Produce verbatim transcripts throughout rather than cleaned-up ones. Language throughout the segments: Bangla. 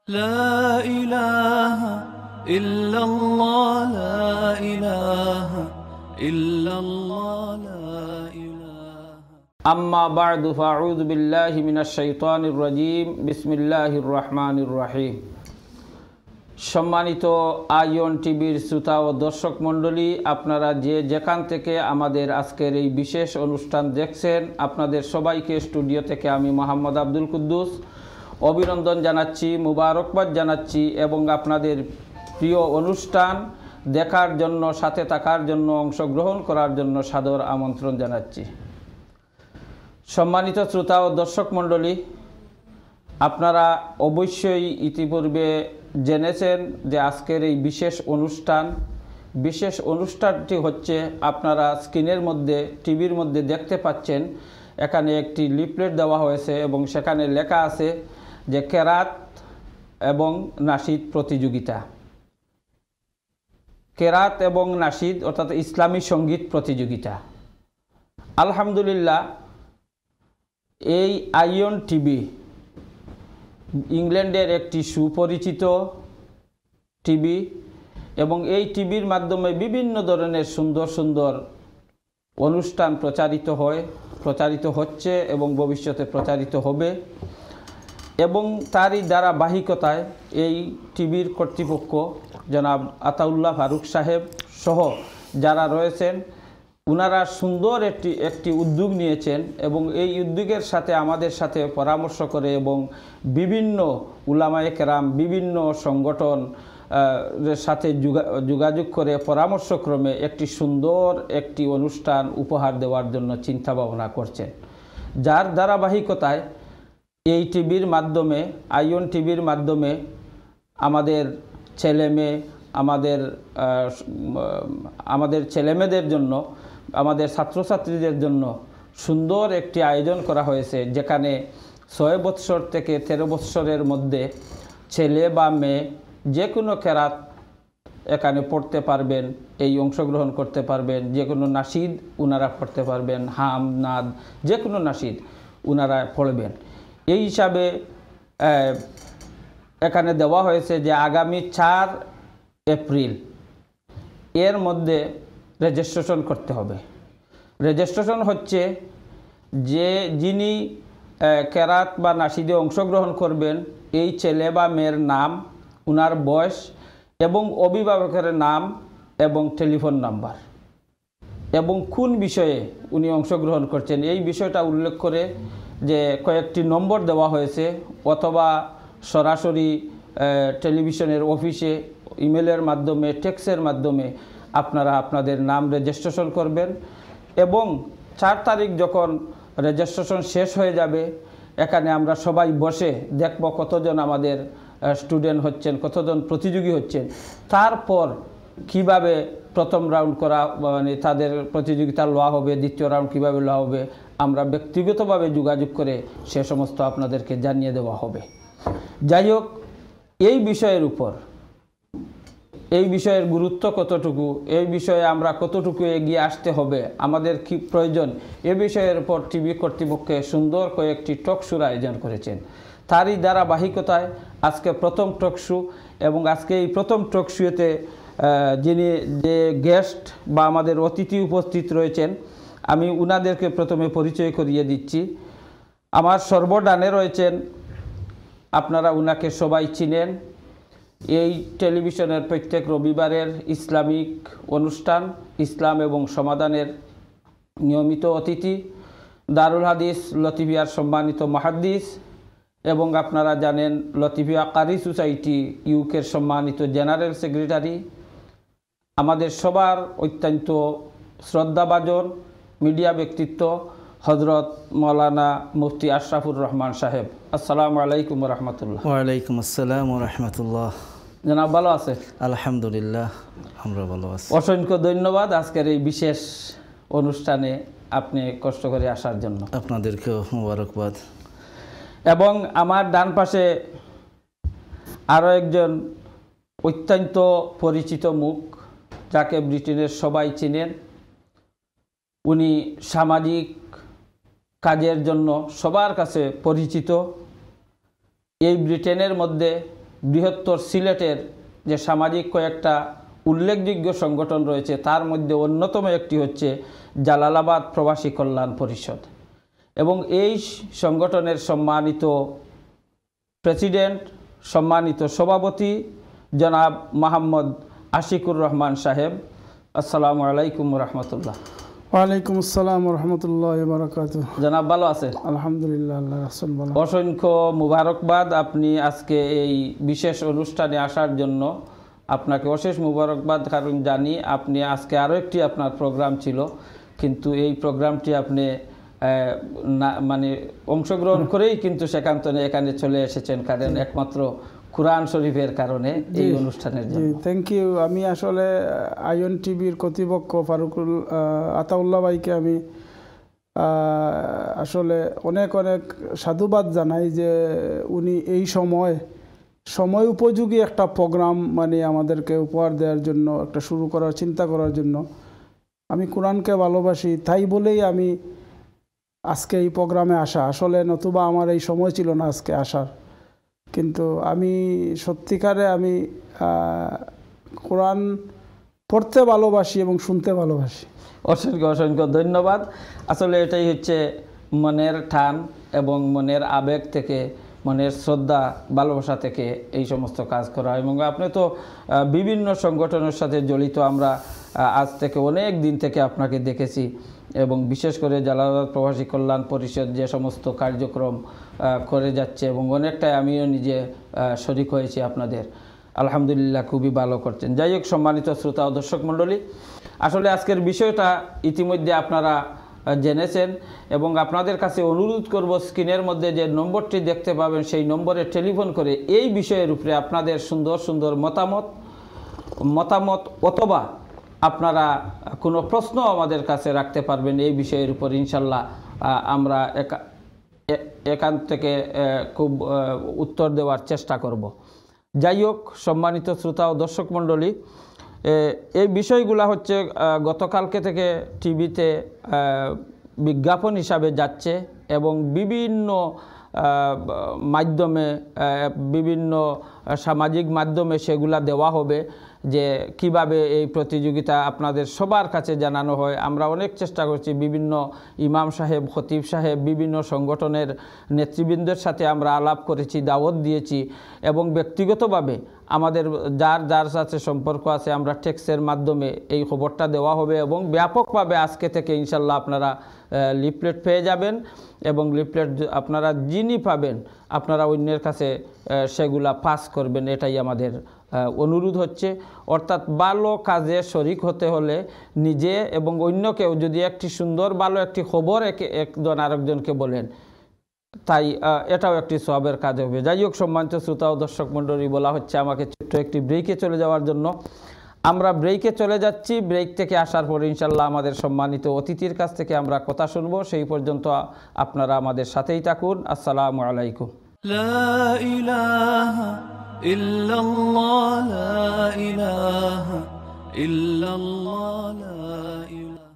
لا إله إلا الله لا إله إلا الله لا إله أما بعد فأعوذ بالله من الشيطان الرجيم بسم الله الرحمن الرحيم সম্মানিত আয়ন টিভির শ্রোতা ও দর্শক মণ্ডলী, আপনারা যে যেখান থেকে আমাদের আজকের এই বিশেষ অনুষ্ঠান দেখছেন, আপনাদের সবাইকে স্টুডিও থেকে আমি মোহাম্মদ আব্দুল কুদ্দুস অভিনন্দন জানাচ্ছি, মুবারকবাদ জানাচ্ছি এবং আপনাদের প্রিয় অনুষ্ঠান দেখার জন্য, সাথে থাকার জন্য, অংশগ্রহণ করার জন্য সাদর আমন্ত্রণ জানাচ্ছি। সম্মানিত শ্রোতা ও দর্শক মণ্ডলী, আপনারা অবশ্যই ইতিপূর্বে জেনেছেন যে আজকের এই বিশেষ অনুষ্ঠান বিশেষ অনুষ্ঠানটি হচ্ছে, আপনারা স্ক্রিনের মধ্যে টিভির মধ্যে দেখতে পাচ্ছেন, এখানে একটি লিফলেট দেওয়া হয়েছে এবং সেখানে লেখা আছে যে কেরাত এবং নাশিদ প্রতিযোগিতা। কেরাত এবং নাশিদ অর্থাৎ ইসলামী সঙ্গীত প্রতিযোগিতা। আলহামদুলিল্লাহ, এই আইয়ন টিভি ইংল্যান্ডের একটি সুপরিচিত টিভি এবং এই টিভির মাধ্যমে বিভিন্ন ধরনের সুন্দর সুন্দর অনুষ্ঠান প্রচারিত হয়, প্রচারিত হচ্ছে এবং ভবিষ্যতে প্রচারিত হবে। এবং তারই ধারাবাহিকতায় এই টিভির কর্তৃপক্ষ জনাব আতাউল্লাহ ফারুক সাহেব সহ যারা রয়েছেন, ওনারা সুন্দর একটি একটি উদ্যোগ নিয়েছেন এবং এই উদ্যোগের সাথে আমাদের সাথে পরামর্শ করে এবং বিভিন্ন উলামায়ে কেরাম, বিভিন্ন সংগঠন সাথে যোগাযোগ করে পরামর্শক্রমে একটি সুন্দর একটি অনুষ্ঠান উপহার দেওয়ার জন্য চিন্তা ভাবনা করছেন, যার ধারাবাহিকতায় এই টিভির মাধ্যমে, আইয়ন টিভির মাধ্যমে আমাদের ছেলে মেয়ে আমাদের আমাদের ছেলেমেয়েদের জন্য, আমাদের ছাত্রছাত্রীদের জন্য সুন্দর একটি আয়োজন করা হয়েছে, যেখানে ছয় বৎসর থেকে তেরো বৎসরের মধ্যে ছেলে বা মেয়ে যে কোনো কেরাত এখানে পড়তে পারবেন, এই অংশগ্রহণ করতে পারবেন। যে কোনো নাশিদ ওনারা পড়তে পারবেন, হাম নাদ যে কোনো নাশিদ ওনারা পড়বেন। এই হিসাবে এখানে দেওয়া হয়েছে যে আগামী চার এপ্রিল এর মধ্যে রেজিস্ট্রেশন করতে হবে। রেজিস্ট্রেশন হচ্ছে যে যিনি কেরাত বা নাশিদে অংশগ্রহণ করবেন, এই ছেলে বা মেয়ের নাম, ওনার বয়স এবং অভিভাবকের নাম এবং টেলিফোন নাম্বার এবং কোন বিষয়ে উনি অংশগ্রহণ করছেন এই বিষয়টা উল্লেখ করে যে কয়েকটি নম্বর দেওয়া হয়েছে, অথবা সরাসরি টেলিভিশনের অফিসে ইমেলের মাধ্যমে, টেক্সের মাধ্যমে আপনারা আপনাদের নাম রেজিস্ট্রেশন করবেন। এবং চার তারিখ যখন রেজিস্ট্রেশন শেষ হয়ে যাবে, এখানে আমরা সবাই বসে দেখব কতজন আমাদের স্টুডেন্ট হচ্ছেন, কতজন প্রতিযোগী হচ্ছেন, তারপর কিভাবে প্রথম রাউন্ড করা, মানে তাদের প্রতিযোগিতা লওয়া হবে, দ্বিতীয় রাউন্ড কিভাবে লওয়া হবে, আমরা ব্যক্তিগতভাবে যোগাযোগ করে সে সমস্ত আপনাদেরকে জানিয়ে দেওয়া হবে। যাই হোক, এই বিষয়ের উপর, এই বিষয়ের গুরুত্ব কতটুকু, এই বিষয়ে আমরা কতটুকু এগিয়ে আসতে হবে, আমাদের কি প্রয়োজন, এ বিষয়ের উপর টিভি কর্তৃপক্ষে সুন্দর কয়েকটি টক শোর আয়োজন করেছেন। তারই ধারাবাহিকতায় আজকে প্রথম টক শো, এবং আজকে এই প্রথম টক শোতে যিনি যে গেস্ট বা আমাদের অতিথি উপস্থিত রয়েছেন, আমি উনাদেরকে প্রথমে পরিচয় করিয়ে দিচ্ছি। আমার সর্বডানে রয়েছেন, আপনারা উনাকে সবাই চিনেন, এই টেলিভিশনের প্রত্যেক রবিবারের ইসলামিক অনুষ্ঠান ইসলাম এবং সমাধানের নিয়মিত অতিথি, দারুল হাদিস লতিফিয়ার সম্মানিত মুহাদ্দিস এবং আপনারা জানেন লতিফিয়া কারি সোসাইটি ইউকের সম্মানিত জেনারেল সেক্রেটারি, আমাদের সবার অত্যন্ত শ্রদ্ধাভাজন মিডিয়া ব্যক্তিত্ব হজরত মৌলানা মুফতি আশরাফুর রহমান সাহেব। আসসালামু আলাইকুম রহমতুল্লাহ। ওয়ালাইকুম আসসালাম রহমতুল্লাহ। জনাব ভালো আছে? আলহামদুলিল্লাহ, আমরা ভালো আছি। অসংখ্য ধন্যবাদ আজকের এই বিশেষ অনুষ্ঠানে আপনি কষ্ট করে আসার জন্য। আপনাদেরকেও মুবারকবাদ। এবং আমার ডান পাশে আরও একজন অত্যন্ত পরিচিত মুখ, যাকে ব্রিটেনের সবাই চিনেন। উনি সামাজিক কাজের জন্য সবার কাছে পরিচিত। এই ব্রিটেনের মধ্যে বৃহত্তর সিলেটের যে সামাজিক কয়েকটা উল্লেখযোগ্য সংগঠন রয়েছে তার মধ্যে অন্যতম একটি হচ্ছে জালালাবাদ প্রবাসী কল্যাণ পরিষদ এবং এই সংগঠনের সম্মানিত প্রেসিডেন্ট সম্মানিত সভাপতি জনাব মোহাম্মদ আশিকুর রহমান সাহেব, আসসালামু আলাইকুম রহমতুল্লাহ। ওয়ালাইকুম আসসালাম রহমতুল্লাহ বারাকাতুহু। জনাব ভালো আছেন? আলহামদুলিল্লাহ, আল্লাহ রাসূল ভালো। অসংখ্য মুবারকবাদ আপনি আজকে এই বিশেষ অনুষ্ঠানে আসার জন্য। আপনাকে অশেষ মুবারকবাদ, কারণ জানি আপনি আজকে আরও একটি আপনার প্রোগ্রাম ছিল, কিন্তু এই প্রোগ্রামটি আপনি না মানে অংশগ্রহণ করেই কিন্তু সেখান থেকে এখানে চলে এসেছেন, কারণ একমাত্র কুরআন শরীফের কারণে এই অনুষ্ঠানের জন্য। Thank you. আমি আসলে আইন টিভির কর্তৃপক্ষ ফারুকুল আতাউল্লাহ ভাইকে আমি আসলে অনেক অনেক সাধুবাদ জানাই যে উনি এই সময় সময় উপযোগী একটা প্রোগ্রাম মানে আমাদেরকে উপহার দেওয়ার জন্য, একটা শুরু করার চিন্তা করার জন্য। আমি কোরআনকে ভালোবাসি, তাই বলেই আমি আজকে এই প্রোগ্রামে আসা। আসলে নতুবা আমার এই সময় ছিল না আজকে আসার, কিন্তু আমি সত্যিকারে আমি কোরআন পড়তে ভালোবাসি এবং শুনতে ভালোবাসি। অসংখ্য অসংখ্য ধন্যবাদ। আসলে এটাই হচ্ছে মনের টান এবং মনের আবেগ থেকে, মনের শ্রদ্ধা ভালোবাসা থেকে এই সমস্ত কাজ করা। এবং আপনি তো বিভিন্ন সংগঠনের সাথে জড়িত, আমরা আজ থেকে অনেক দিন থেকে আপনাকে দেখেছি, এবং বিশেষ করে জালালাবাদ প্রবাসী কল্যাণ পরিষদ যে সমস্ত কার্যক্রম করে যাচ্ছে এবং অনেকটাই আমিও নিজে শরিক হয়েছি আপনাদের। আলহামদুলিল্লাহ, খুবই ভালো করছেন। যাই হোক, সম্মানিত শ্রোতা ও দর্শক মণ্ডলী, আসলে আজকের বিষয়টা ইতিমধ্যে আপনারা জেনেছেন এবং আপনাদের কাছে অনুরোধ করব, স্ক্রিনের মধ্যে যে নম্বরটি দেখতে পাবেন সেই নম্বরে টেলিফোন করে এই বিষয়ের উপরে আপনাদের সুন্দর সুন্দর মতামত মতামত অথবা আপনারা কোনো প্রশ্ন আমাদের কাছে রাখতে পারবেন এই বিষয়ের উপর। ইনশাল্লাহ আমরা এখান থেকে খুব উত্তর দেওয়ার চেষ্টা করব। যাই হোক, সম্মানিত শ্রোতা ও দর্শক মণ্ডলী, এই বিষয়গুলো হচ্ছে গতকালকে থেকে টিভিতে বিজ্ঞাপন হিসাবে যাচ্ছে এবং বিভিন্ন মাধ্যমে, বিভিন্ন সামাজিক মাধ্যমে সেগুলা দেওয়া হবে যে কিভাবে এই প্রতিযোগিতা আপনাদের সবার কাছে জানানো হয়। আমরা অনেক চেষ্টা করছি, বিভিন্ন ইমাম সাহেব, খতিব সাহেব, বিভিন্ন সংগঠনের নেতৃবৃন্দের সাথে আমরা আলাপ করেছি, দাওয়াত দিয়েছি এবং ব্যক্তিগতভাবে আমাদের যার যার সাথে সম্পর্ক আছে আমরা টেক্সের মাধ্যমে এই খবরটা দেওয়া হবে এবং ব্যাপকভাবে আজকে থেকে ইনশাল্লাহ আপনারা লিফলেট পেয়ে যাবেন এবং লিফলেট আপনারা যিনি পাবেন আপনারা অন্যের কাছে সেগুলা পাস করবেন, এটাই আমাদের অনুরোধ হচ্ছে। অর্থাৎ ভালো কাজে শরিক হতে হলে নিজে এবং অন্যকেও যদি একটি সুন্দর ভালো একটি খবর একজন আরেকজনকে বলেন, তাই এটাও একটি সওয়াবের কাজ হবে। যাই হোক, সম্মানিত শ্রোতা ও দর্শক মণ্ডলী, বলা হচ্ছে আমাকে ছোট্ট একটি ব্রেকে চলে যাওয়ার জন্য। আমরা ব্রেকে চলে যাচ্ছি। ব্রেক থেকে আসার পরে ইনশাল্লাহ আমাদের সম্মানিত অতিথির কাছ থেকে আমরা কথা শুনবো। সেই পর্যন্ত আপনারা আমাদের সাথেই থাকুন। আসসালামু আলাইকুম। লা ইলাহা ইল্লাল্লাহ, লা ইলাহা ইল্লাল্লাহ, লা ইলাহা।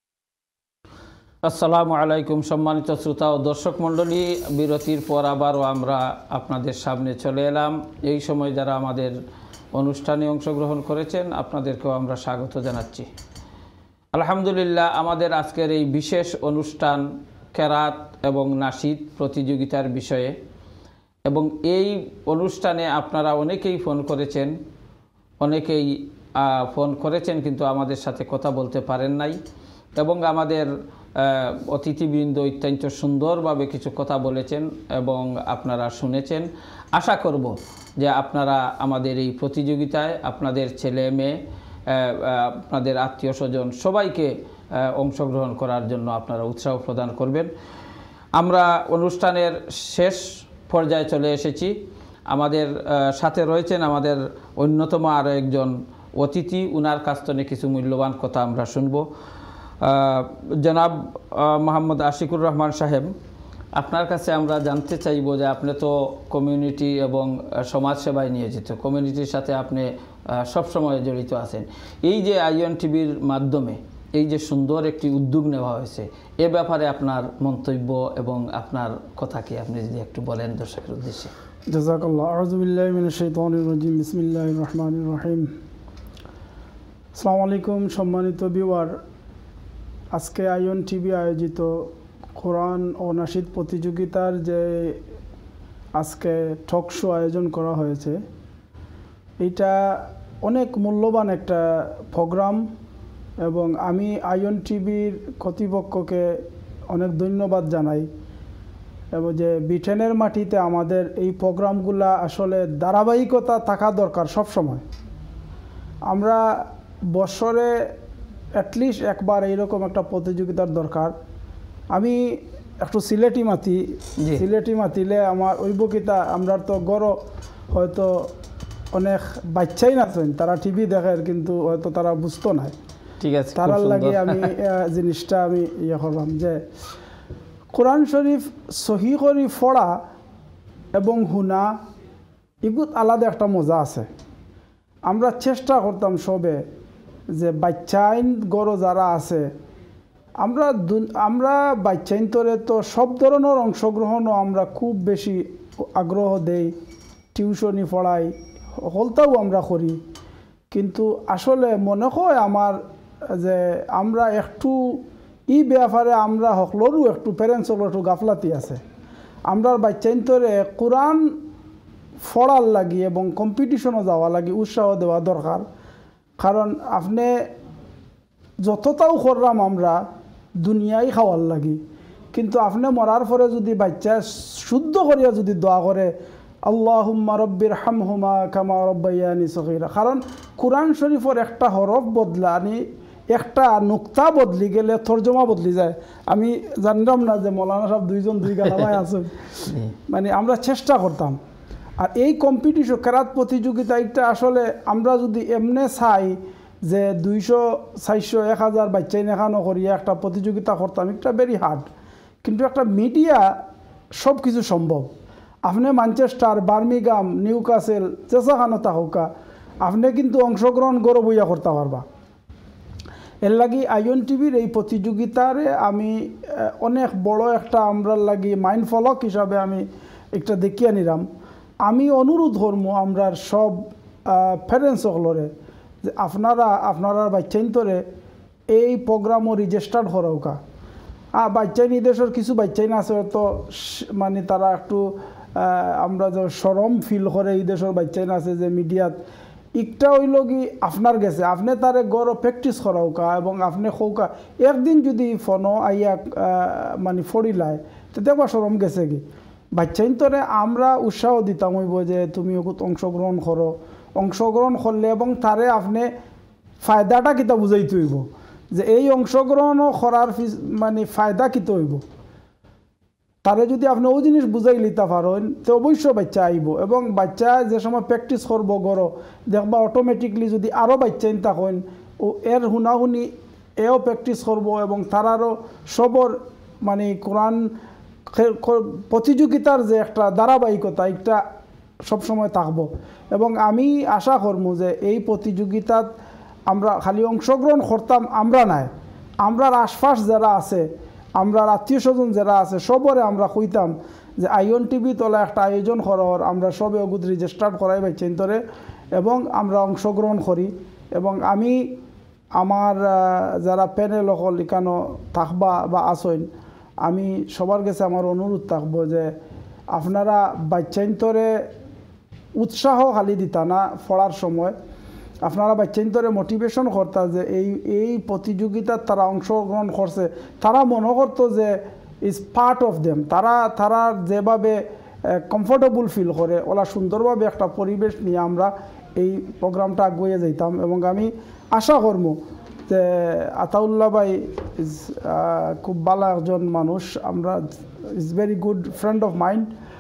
আসসালামু আলাইকুম সম্মানিত শ্রোতা ও দর্শক মণ্ডলী, বিরতির পর আবারও আমরা আপনাদের সামনে চলে এলাম। এই সময় যারা আমাদের অনুষ্ঠানে অংশগ্রহণ করেছেন আপনাদেরকেও আমরা স্বাগত জানাচ্ছি। আলহামদুলিল্লাহ, আমাদের আজকের এই বিশেষ অনুষ্ঠান কেরাত এবং নাশিদ প্রতিযোগিতার বিষয়ে, এবং এই অনুষ্ঠানে আপনারা অনেকেই ফোন করেছেন, অনেকেই ফোন করেছেন কিন্তু আমাদের সাথে কথা বলতে পারেন নাই, এবং আমাদের অতিথিবৃন্দ অত্যন্ত সুন্দরভাবে কিছু কথা বলেছেন এবং আপনারা শুনেছেন। আশা করব যে আপনারা আমাদের এই প্রতিযোগিতায় আপনাদের ছেলে মেয়ে, আপনাদের আত্মীয় স্বজন সবাইকে অংশগ্রহণ করার জন্য আপনারা উৎসাহ প্রদান করবেন। আমরা অনুষ্ঠানের শেষ পর্যায়ে চলে এসেছি। আমাদের সাথে রয়েছেন আমাদের অন্যতম আরও একজন অতিথি, উনার কাছ থেকে কিছু মূল্যবান কথা আমরা শুনব। জনাব মোহাম্মদ আশিকুর রহমান সাহেব, আপনার কাছে আমরা জানতে চাইব যে আপনি তো কমিউনিটি এবং সমাজ সেবায় নিয়োজিত, কমিউনিটির সাথে আপনি সবসময় জড়িত আছেন। এই যে আইএন টিভির মাধ্যমে এই যে সুন্দর একটি উদ্যোগ নেওয়া হয়েছে, এ ব্যাপারে আপনার মন্তব্য এবং আপনার কথা কি আপনি যদি একটু বলেন দর্শকের উদ্দেশ্যে। জাযাকাল্লাহ। আউযু বিল্লাহি মিনাশ শাইতানির রাজিম। বিসমিল্লাহির রহমানির রহিম। আসসালামু আলাইকুম সম্মানিত ভিউয়ার, আজকে আইয়ন টিভি আয়োজিত কোরআন ও নাশিদ প্রতিযোগিতার যে আজকে টক শো আয়োজন করা হয়েছে, এটা অনেক মূল্যবান একটা প্রোগ্রাম এবং আমি আইয়ন টিভির কর্তৃপক্ষকে অনেক ধন্যবাদ জানাই এবং যে ব্রিটেনের মাটিতে আমাদের এই প্রোগ্রামগুলা আসলে ধারাবাহিকতা থাকা দরকার সব সময়। আমরা বছরে অ্যাটলিস্ট একবার এইরকম একটা প্রতিযোগিতার দরকার। আমি একটু সিলেটি মাতি সিলেটি মাতিলে আমার ঐবকিতা আমরা তো গড় হয়তো অনেক বাচ্চাই নাচেন, তারা টিভি দেখে কিন্তু হয়তো তারা বুঝতো না। ঠিক আছে, তারার লাগে আমি জিনিসটা আমি ইয়ে করলাম যে কোরআন শরীফ সহি করে পড়া এবং শুনা এগুলো আলাদা একটা মজা আছে। আমরা চেষ্টা করতাম সবে যে বাচ্চাইন গড় যারা আছে, আমরা আমরা বাচ্চাইন তরে তো সব ধরনের অংশগ্রহণও আমরা খুব বেশি আগ্রহ দেই, টিউশনি পড়াই হলতাও আমরা করি, কিন্তু আসলে মনে হয় আমার যে আমরা একটু ই ব্যাপারে আমরা সকলেরও একটু প্যারেন্টসগুলো একটু গাফলাতি আছে। আমরা বাচ্চাইন তরে কোরআন পড়ার লাগি এবং কম্পিটিশনও যাওয়া লাগি উৎসাহ দেওয়া দরকার। কারণ আপনি যতটাও করলাম আমরা দুনিয়ায় খাওয়ার লাগি, কিন্তু আপনি মরার পরে যদি বাচ্চা শুদ্ধ করিয়া যদি দোয়া করে আল্লাহুম্মা রব্বির হামহুমা কামা রব্বায়ানি সগীরা, কারণ কোরআন শরীফের একটা হরফ বদলানি একটা নুক্তা বদলি গেলে তর্জমা বদলি যায়। আমি জানলাম না যে মৌলানা সাহেব দুইজন দুই গালামায় আছেন, মানে আমরা চেষ্টা করতাম। আর এই কম্পিটিশন কেরাত প্রতিযোগিতা এটা আসলে আমরা যদি এমনে চাই যে দুইশো চারশো এক হাজার বাচ্চাই নেখানো করিয়া একটা প্রতিযোগিতা করতাম, এটা ভেরি হার্ড। কিন্তু একটা মিডিয়া সব কিছু সম্ভব। আপনি ম্যানচেস্টার, বার্মিংহাম, নিউক্যাসল যেসাখানো থাকুকা আপনি কিন্তু অংশগ্রহণ গৌরব বইয়া করতে পারবা। এর লাগি আইয়ন টিভির এই প্রতিযোগিতারে আমি অনেক বড় একটা আমরা লাগি মাইন্ড ফলক হিসাবে আমি একটা দেখিয়ে নিলাম। আমি অনুরোধ করবো আমরা সব প্যারেন্টস সকলরে যে আপনারা আপনারা বাচ্চাইন তরে এই প্রোগ্রামও রেজিস্টার্ড করাওকা। আর বাচ্চাইন এই দেশের কিছু বাচ্চাইন আছে তো মানে তারা একটু আমরা যে শরম ফিল করে এই দেশের বাচ্চাইন আছে যে মিডিয়াত একটা হইল কি আপনার গেছে আপনি তারে গড় প্র্যাকটিস করাওকা এবং আপনি খৌকা একদিন যদি ফোনও আইয়া মানে ফড়িলায় তো দেখবা শরম গেছে কি বাচ্চাইন তরে আমরা উৎসাহ দিতাম হইব যে তুমি ওগুত অংশগ্রহণ করো, অংশগ্রহণ করলে এবং তারে আপনি ফায়দাটা কিতা বুঝাইতে হইব যে এই অংশগ্রহণও করার মানে ফায়দা কিতা হইব। তারে যদি আপনি ওই জিনিস বুঝাই লিতে পারেন তো অবশ্যই বাচ্চা আইব এবং বাচ্চা যে সময় প্র্যাকটিস করবো গড় দেখবা অটোমেটিকলি যদি আরও বাচ্চা ইন থাকেন ও এর শুনাশুনি এও প্র্যাকটিস করবো এবং তারারও সবর মানে কোরআন প্রতিযোগিতার যে একটা ধারাবাহিকতা এটা সবসময় থাকবো। এবং আমি আশা করবো যে এই প্রতিযোগিতাত আমরা খালি অংশগ্রহণ করতাম আমরা নাই, আমরার আশপাশ যারা আছে, আমরা আত্মীয় স্বজন যারা আছে সবরে আমরা কইতাম যে আইয়ন টিভি তলা একটা আয়োজন করার আমরা সবে অগুত রেজিস্টার্ড করাই পাইছেন তরে এবং আমরা অংশগ্রহণ করি। এবং আমি আমার যারা প্যানেল হল এখানো থাকবা বা আসেন, আমি সবার কাছে আমার অনুরোধ থাকবো যে আপনারা বাচ্চাইন্তরে উৎসাহ খালি দিতা না পড়ার সময়, আপনারা বাচ্চাইন্তরে মোটিভেশন করতা যে এই এই প্রতিযোগিতার তারা অংশগ্রহণ করছে, তারা মনে করতো যে ইজ পার্ট অফ দেম, তারা তারা যেভাবে কমফোর্টেবল ফিল করে ওরা সুন্দরভাবে একটা পরিবেশ নিয়ে আমরা এই প্রোগ্রামটা আগুয়ে যাইতাম। এবং আমি আশা করবো যে আতাউল্লাহ ভাই ইজ খুব ভালো একজন মানুষ, আমরা is very good friend of mind,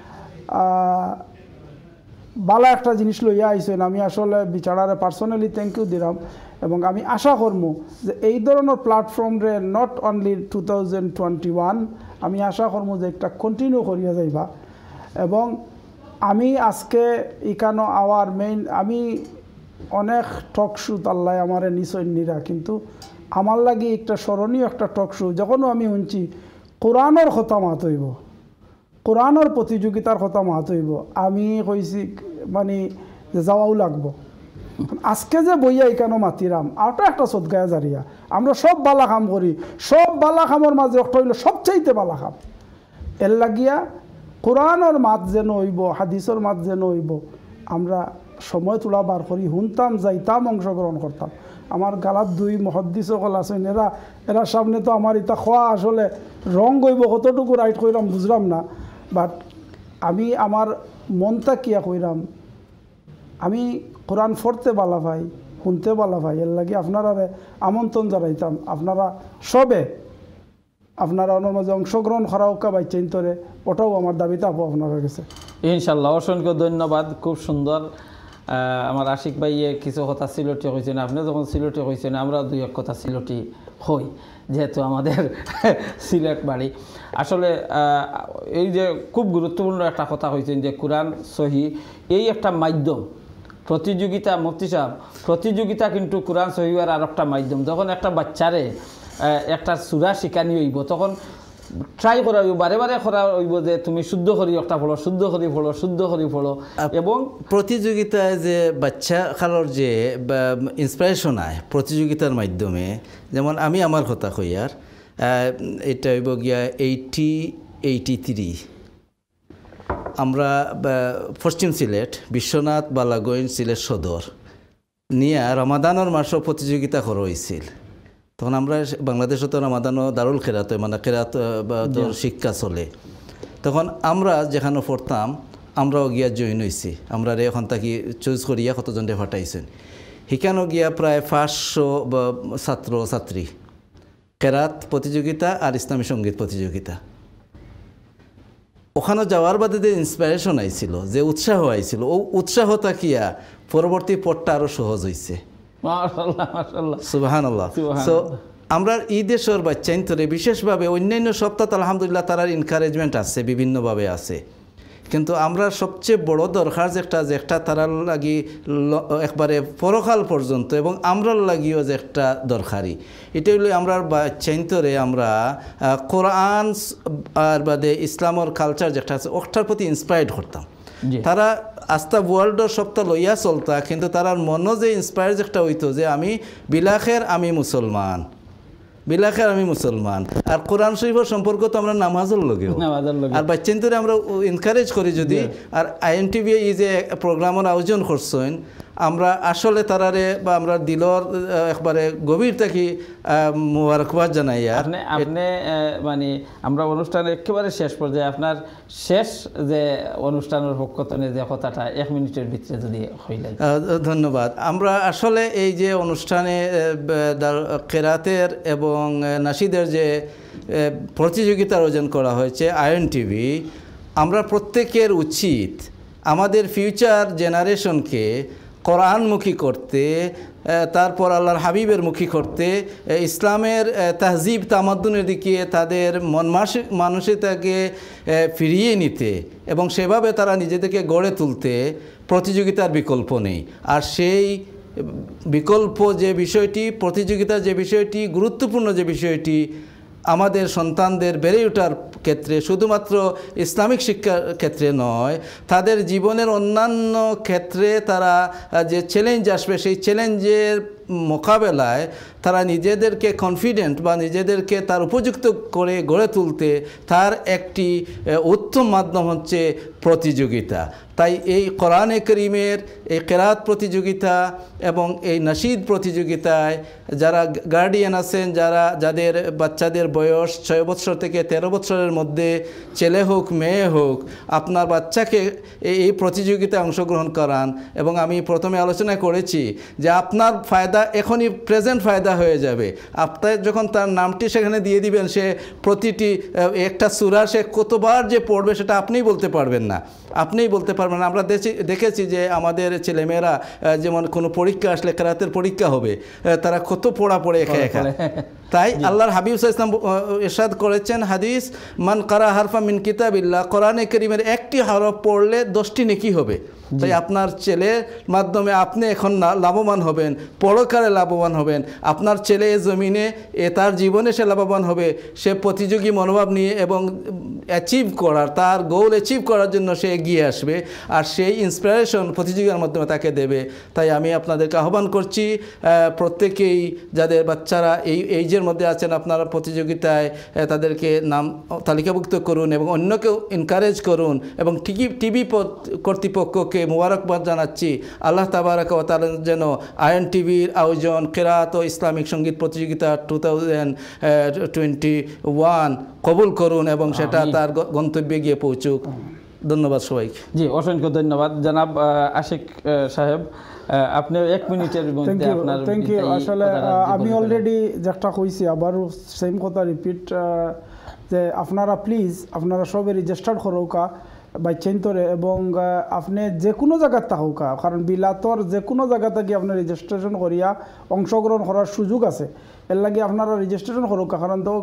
ভালো একটা জিনিস লইয়া আইসেন। আমি আসলে বিচারারে পার্সোনালি থ্যাংক ইউ দিলাম এবং আমি আশা করবো যে এই ধরনের প্ল্যাটফর্মরে not only two thousand twenty one আমি আশা করবো যে একটা কন্টিনিউ করিয়া যাইবা। এবং আমি আজকে এখানো আওয়ার মেইন আমি অনেক টক শো আল্লাহ আমার নিশ্চয় নিরা, কিন্তু আমার লাগে একটা স্মরণীয় একটা টক শো যখনও আমি শুনছি কোরআনের কথা মাত হইব, কোরআনের প্রতিযোগিতার কথা মাত হইব আমি কইছি মানে যে যাওয়াও লাগবো। আজকে যে বইয়া এখানে মাতিরাম আরটা একটা সদগায়া জারিয়া, আমরা সব বালা কাম করি, সব বালা কামের মাঝে একটা হইল সবচাইতে বালা কাম। এর লাগিয়া কোরআনের মাত যেন হইব, হাদিসের মাত যেন হইব, আমরা সময় তোলা বার করি শুনতাম, যাইতাম, অংশগ্রহণ করতাম। আমার গালাত দুই মহদ্দিস সকল আছেন, এরা এরা সামনে তো আমার ইতা খোয়া আসলে রং গইব কতটুকু রাইট কইরাম বুঝলাম না, বাট আমি আমার মনটা কিয়া কইরাম, আমি কোরআন পড়তে বালা ভাই, শুনতে বালা ভাই। এর লাগে আপনারা আমন্ত্রণ জানাইতাম, আপনারা সবে আপনারা ওনার মাঝে অংশগ্রহণ করা ওকা বাইচেন তোরে, ওটাও আমার দাবিতে আপু আপনার কাছে। ইনশাল্লাহ, অসংখ্য ধন্যবাদ, খুব সুন্দর। আমার আশিক ভাইয়ে কিছু কথা সিলেটি হয়েছেন, আপনি যখন সিলেটি হয়েছেন আমরা দুই এক কথা সিলেটি হই, যেহেতু আমাদের সিলেট বাড়ি। আসলে এই যে খুব গুরুত্বপূর্ণ একটা কথা হয়েছেন যে কোরআন সহি এই একটা মাধ্যম, প্রতিযোগিতা মুফতি সাহেব, প্রতিযোগিতা কিন্তু কোরআন সহিবার আর একটা মাধ্যম। যখন একটা বাচ্চারে একটা সূরা শিখানি হইব তখন ট্রাই করা হইব, বারে বারে করা হইব যে তুমি শুদ্ধ করি একটা পড়ো, শুদ্ধ করি পড়ো, শুদ্ধ করি পড়ো। এবং প্রতিযোগিতায় যে বাচ্চা খালোর যে ইন্সপিরেশন আয় প্রতিযোগিতার মাধ্যমে, যেমন আমি আমার কথা কই আর এটা হইব গিয়া এইটি এইটি থ্রি আমরা পশ্চিম সিলেট বিশ্বনাথ বালাগঞ্জ সিলেট সদর নিয়ে রমাদানের মাসও প্রতিযোগিতা করা হয়েছিল। তখন আমরা বাংলাদেশে তো রমাদানও দারুল কেরাত মানে কেরাত শিক্ষা চলে, তখন আমরা যেখানে পড়তাম আমরাও গিয়া জয়েন হয়েছি। আমরা এখন তাকে চুজ করিয়া কতজনে ফাটাইছেন, সেখানেও গিয়া প্রায় পাঁচশো ছাত্র ছাত্রী, কেরাত প্রতিযোগিতা আর ইসলামী সঙ্গীত প্রতিযোগিতা। ওখানে যাওয়ার বাদে যে ইন্সপিরেশন আইছিল, যে উৎসাহ আইছিল, ও উৎসাহ তাকিয়া পরবর্তী পথটা আরও সহজ হয়েছে। সুবহানাল্লাহ। সো আমরা এই দেশের বাচ্চাইন্তরে বিশেষভাবে অন্যান্য সপ্তাহ আলহামদুলিল্লাহ তারার এনকারেজমেন্ট আছে, বিভিন্নভাবে আছে, কিন্তু আমরা সবচেয়ে বড় দরকার যে একটা যে একটা তারার লাগি একবারে পরকাল পর্যন্ত এবং আমরার লাগিও যে একটা দরকারি, এটা হলো আমরা বাচ্চাইন্তরে আমরা কোরআন আর বাদে ইসলামের কালচার যেটা আছে ওটার প্রতি ইন্সপায়ার্ড করতাম। তারা আস্থা ওয়ার্ল্ডের সপ্তাহ লইয়া চলতা, কিন্তু তারার মনও যে ইন্সপায়ার একটা হইতো যে আমি বিলাখের আমি মুসলমান, বিলাখের আমি মুসলমান। আর কোরআন শরীফের সম্পর্ক তো আমরা নামাজের লগেও আর বাচ্চান্তরে আমরা এনকারেজ করি যদি। আর আইএনটিভি এই যে প্রোগ্রামের আয়োজন করছেন, আমরা আসলে তারারে বা আমরা দিলর একবারে গভীর থাকি মোবারকবাদ জানাই। আপনি আপনি মানে আমরা অনুষ্ঠানের একেবারে শেষ পর্যায়ে আপনার শেষ যে অনুষ্ঠানের পক্ষতনে যে কথাটা এক মিনিটের ভিতরে যদি হইলেন। ধন্যবাদ। আমরা আসলে এই যে অনুষ্ঠানে কেরাতের এবং নাশিদের যে প্রতিযোগিতা আয়োজন করা হয়েছে আইএনটিভি, আমরা প্রত্যেকের উচিত আমাদের ফিউচার জেনারেশনকে কোরআনমুখী করতে, তারপর আল্লাহর হাবিবের মুখী করতে, ইসলামের তাহজিব তামাদ্দুনের দিকে তাদের মন মানসিকতাকে ফিরিয়ে নিতে এবং সেভাবে তারা নিজেদেরকে গড়ে তুলতে প্রতিযোগিতার বিকল্প নেই। আর সেই বিকল্প যে বিষয়টি, প্রতিযোগিতার যে বিষয়টি, গুরুত্বপূর্ণ যে বিষয়টি আমাদের সন্তানদের বেড়ে ওঠার ক্ষেত্রে, শুধুমাত্র ইসলামিক শিক্ষার ক্ষেত্রে নয়, তাদের জীবনের অন্যান্য ক্ষেত্রে তারা যে চ্যালেঞ্জ আসবে সেই চ্যালেঞ্জের মোকাবেলায় তারা নিজেদেরকে কনফিডেন্ট বা নিজেদেরকে তার উপযুক্ত করে গড়ে তুলতে তার একটি উত্তম মাধ্যম হচ্ছে প্রতিযোগিতা। তাই এই কোরআনে করিমের এই কেরাত প্রতিযোগিতা এবং এই নাশিদ প্রতিযোগিতায় যারা গার্ডিয়ান আছেন, যারা যাদের বাচ্চাদের বয়স ছয় বছর থেকে তেরো বছরের মধ্যে, ছেলে হোক মেয়ে হোক, আপনার বাচ্চাকে এই প্রতিযোগিতায় অংশগ্রহণ করান। এবং আমি প্রথমে আলোচনা করেছি যে আপনার ফায়দা এখনই প্রেজেন্ট ফায়দা হয়ে যাবে। আপনার যখন তার নামটি সেখানে দিয়ে দিবেন, সে প্রতিটি একটা সূরা সে কতবার যে পড়বে সেটা আপনিই বলতে পারবেন না, আপনিই বলতে পারবেন না। আমরা দেখেছি যে আমাদের ছেলেমেয়েরা যেমন কোনো পরীক্ষা আসলে কেরাতের পরীক্ষা হবে, তারা কত পড়া পড়ে একা একা। তাই আল্লাহর হাবিব সাল্লাল্লাহু আলাইহি ওয়াসাল্লাম ইরশাদ করেছেন হাদিস, মান কারা হারফা মিন কিতাবিল্লাহ, কোরআনে কারীমের একটি হরফ পড়লে দশটি নেকি হবে। তাই আপনার ছেলের মাধ্যমে আপনি এখন লাভবান হবেন, পরকালে লাভবান হবেন। আপনার ছেলে এ জমিনে এ তার জীবনে সে লাভবান হবে, সে প্রতিযোগী মনোভাব নিয়ে এবং অ্যাচিভ করার, তার গোল অ্যাচিভ করার জন্য সে এগিয়ে আসবে, আর সেই ইন্সপিরেশন প্রতিযোগিতার মাধ্যমে তাকে দেবে। তাই আমি আপনাদেরকে আহ্বান করছি, প্রত্যেকেই যাদের বাচ্চারা এই এইজের মধ্যে আছেন, আপনারা প্রতিযোগিতায় তাদেরকে নাম তালিকাভুক্ত করুন এবং অন্যকেও এনকারেজ করুন। এবং টিভি টিভি কর্তৃপক্ষকে মোবারকবাদ জানাচ্ছি। আল্লাহ তাবারাক ওয়া তাআলা যেন আয়ন টিভির আয়োজন কেরাত ও ইসলামিক সঙ্গীত প্রতিযোগিতা টু থাউজেন্ড টোয়েন্টি ওয়ান কবুল করুন এবং সেটা তার গন্তব্যে গিয়ে পৌঁছুক। ধন্যবাদ সবাইকে। জি, অসংখ্য ধন্যবাদ জনাব আশিক সাহেব। আপনি এক মিনিটের মধ্যে আপনার থ্যাংক ইউ। আসলে আমি অলরেডি যেটা কইছি আবারও সেম কথা রিপিট, যে আপনারা প্লিজ আপনারা সবে রেজিস্টার করৌকা বাইচেন্তরে, এবং আপনি যে কোনো জায়গার থাকুকা, কারণ বিলাতর যে কোনো জায়গা থেকে আপনি রেজিস্ট্রেশন করিয়া অংশগ্রহণ করার সুযোগ আছে। এর লাগে আপনারা রেজিস্ট্রেশন করৌকা, কারণ তো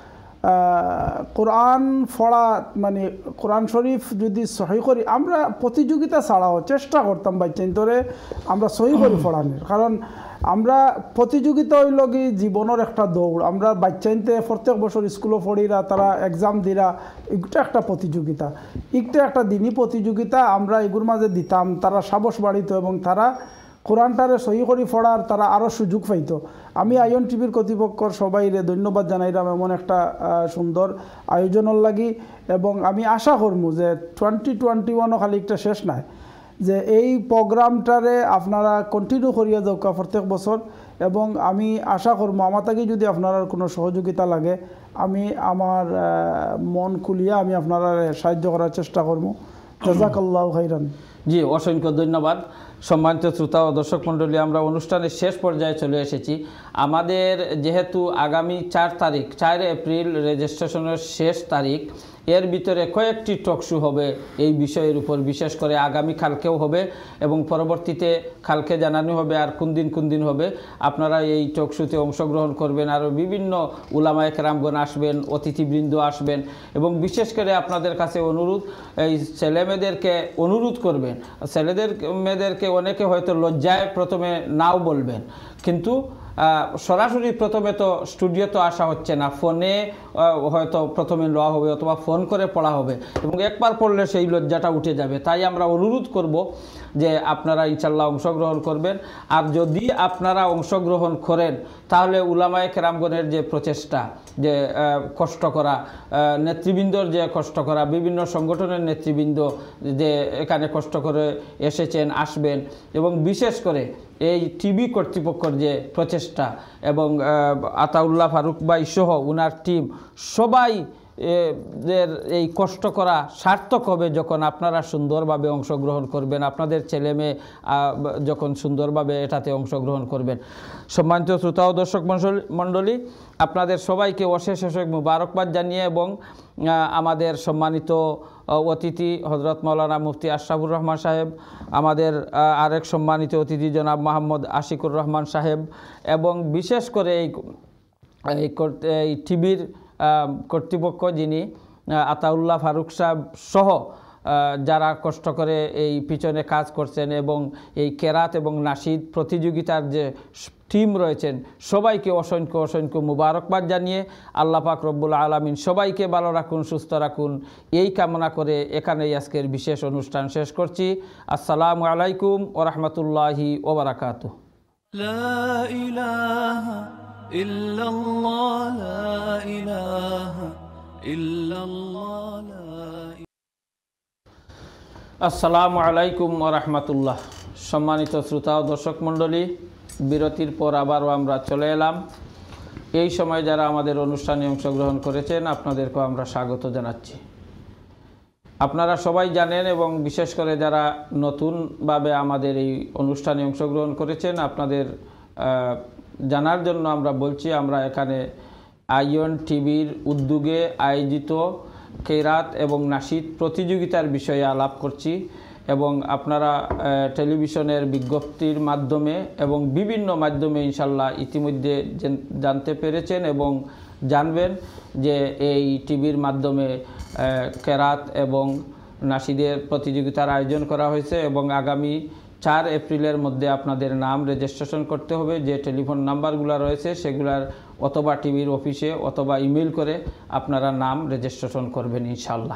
কোরআন পড়া মানে কোরআন শরীফ যদি সহি করি, আমরা প্রতিযোগিতা ছাড়াও চেষ্টা করতাম বাইচেন্তরে আমরা সহি করি পড়ানোর, কারণ আমরা প্রতিযোগিতা হইল কি জীবনের একটা দৌড়। আমরা বাচ্চাইনতে প্রত্যেক বছর স্কুলে পড়িরা, তারা এক্সাম দিরা, এটা একটা প্রতিযোগিতা, এটা একটা দিনই প্রতিযোগিতা আমরা এগুলোর মাঝে দিতাম, তারা সাহস বাড়িত এবং তারা কোরআনটারে সহি করে পড়ার তারা আরও সুযোগ পাইত। আমি আয়ন টিভির কর্তৃপক্ষর সবাইরে ধন্যবাদ জানাইলাম এমন একটা সুন্দর আয়োজনের লাগি, এবং আমি আশা করবো যে টোয়েন্টি টোয়েন্টি ওয়ানও খালি একটা শেষ নাই, যে এই প্রোগ্রামটারে আপনারা কন্টিনিউ করিয়া যাও প্রত্যেক বছর। এবং আমি আশা করবো আমার থেকে যদি আপনার কোনো সহযোগিতা লাগে, আমি আমার মন খুলিয়া আমি আপনারা সাহায্য করার চেষ্টা করবো। জাযাকাল্লাহু খাইরান। জি, অসংখ্য ধন্যবাদ। সম্মানিত শ্রোতা ও দর্শক মণ্ডলী, আমরা অনুষ্ঠানের শেষ পর্যায়ে চলে এসেছি। আমাদের যেহেতু আগামী চার তারিখ চার এপ্রিল রেজিস্ট্রেশনের শেষ তারিখ, এর ভিতরে কয়েকটি টকশো হবে এই বিষয়ের উপর, বিশেষ করে আগামী কালকেও হবে এবং পরবর্তীতে কালকে জানানো হবে আর কোন দিন কোন দিন হবে। আপনারা এই টকশোতে অংশগ্রহণ করবেন, আরও বিভিন্ন উলামায়ে কেরামগণ আসবেন, অতিথিবৃন্দ আসবেন, এবং বিশেষ করে আপনাদের কাছে অনুরোধ, এই ছেলেমেয়েদেরকে অনুরোধ করবেন। ছেলেদের মেয়েদেরকে অনেকে হয়তো লজ্জায় প্রথমে নাও বলবেন, কিন্তু সরাসরি প্রথমে তো স্টুডিও তো আসা হচ্ছে না, ফোনে হয়তো প্রথমে লওয়া হবে অথবা ফোন করে পড়া হবে, এবং একবার পড়লে সেই লজ্জাটা উঠে যাবে। তাই আমরা অনুরোধ করব যে আপনারা ইনশাল্লাহ অংশগ্রহণ করবেন। আর যদি আপনারা অংশগ্রহণ করেন তাহলে উলামায়ে কেরামগণের যে প্রচেষ্টা, যে কষ্ট করা, নেতৃবৃন্দর যে কষ্ট করা, বিভিন্ন সংগঠনের নেতৃবৃন্দ যে এখানে কষ্ট করে এসেছেন, আসবেন, এবং বিশেষ করে এই টিভি কর্তৃপক্ষের যে প্রচেষ্টা এবং আতাউল্লাহ ফারুক ভাই সহ উনার টিম, সবাই এর এই কষ্ট করা সার্থক হবে যখন আপনারা সুন্দরভাবে অংশগ্রহণ করবেন, আপনাদের ছেলে মেয়ে যখন সুন্দরভাবে এটাতে অংশগ্রহণ করবেন। সম্মানিত শ্রোতা ও দর্শক মণ্ডলী, আপনাদের সবাইকে অশেষ অশেষ মুবারকবাদ জানিয়ে এবং আমাদের সম্মানিত অতিথি হজরত মাওলানা মুফতি আশরাফুর রহমান সাহেব, আমাদের আরেক সম্মানিত অতিথি জনাব মোহাম্মদ আশিকুর রহমান সাহেব, এবং বিশেষ করে এই এই টিভির কর্তৃপক্ষ যিনি আতাউল্লাহ ফারুক সাহেব সহ যারা কষ্ট করে এই পিছনে কাজ করছেন, এবং এই কেরাত এবং নাশিদ প্রতিযোগিতার যে টিম রয়েছেন, সবাইকে অসংখ্য অসংখ্য মুবারকবাদ জানিয়ে আল্লাহ পাক রব্বুল আলামিন সবাইকে ভালো রাখুন, সুস্থ রাখুন, এই কামনা করে এখানেই আজকের বিশেষ অনুষ্ঠান শেষ করছি। আসসালামু আলাইকুম ওয়া রাহমাতুল্লাহি ওয়া বারাকাতুহু। লা ইলাহা ইল্লাল্লাহ, লা ইলাহা ইল্লাল্লাহ, লা আসসালামু আলাইকুম ওয়া রাহমাতুল্লাহ। সম্মানিত শ্রোতা ও দর্শক মণ্ডলী, বিরতির পর আবারও আমরা চলে এলাম। এই সময় যারা আমাদের অনুষ্ঠানে অংশগ্রহণ করেছেন আপনাদেরকেও আমরা স্বাগত জানাচ্ছি। আপনারা সবাই জানেন, এবং বিশেষ করে যারা নতুনভাবে আমাদের এই অনুষ্ঠানে অংশগ্রহণ করেছেন, আপনাদের জানার জন্য আমরা বলছি, আমরা এখানে আইয়ন টিভির উদ্যোগে আয়োজিত কেরাত এবং নাশিদ প্রতিযোগিতার বিষয়ে আলাপ করছি, এবং আপনারা টেলিভিশনের বিজ্ঞপ্তির মাধ্যমে এবং বিভিন্ন মাধ্যমে ইনশাল্লাহ ইতিমধ্যে জানতে পেরেছেন এবং জানবেন যে এই টিভির মাধ্যমে কেরাত এবং নাশিদের প্রতিযোগিতার আয়োজন করা হয়েছে এবং আগামী চার এপ্রিলের মধ্যে আপনাদের নাম রেজিস্ট্রেশন করতে হবে। যে টেলিফোন নাম্বারগুলো রয়েছে সেগুলার অথবা টিভির অফিসে অথবা ইমেল করে আপনারা নাম রেজিস্ট্রেশন করবেন ইনশাল্লাহ।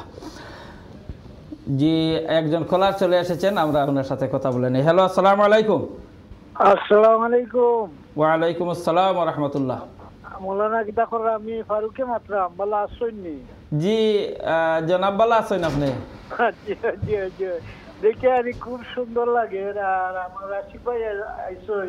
জি, একজন কলার চলে এসেছেন, আমরা ওনার সাথে কথা বলে নিই। হ্যালো, আসসালামু আলাইকুম। আসসালামু আলাইকুম। ওয়ালাইকুম আসসালাম ওয়া রাহমাতুল্লাহ। মৌলানা কিতা করে আমি ফারুকে মাত্রাম ভালো আসছেননি? জি জনাব, ভালো আছেন আপনি? জি জি জি, দেখে আর খুব সুন্দর লাগে। আর আমার রাশি ভাই আইসেন,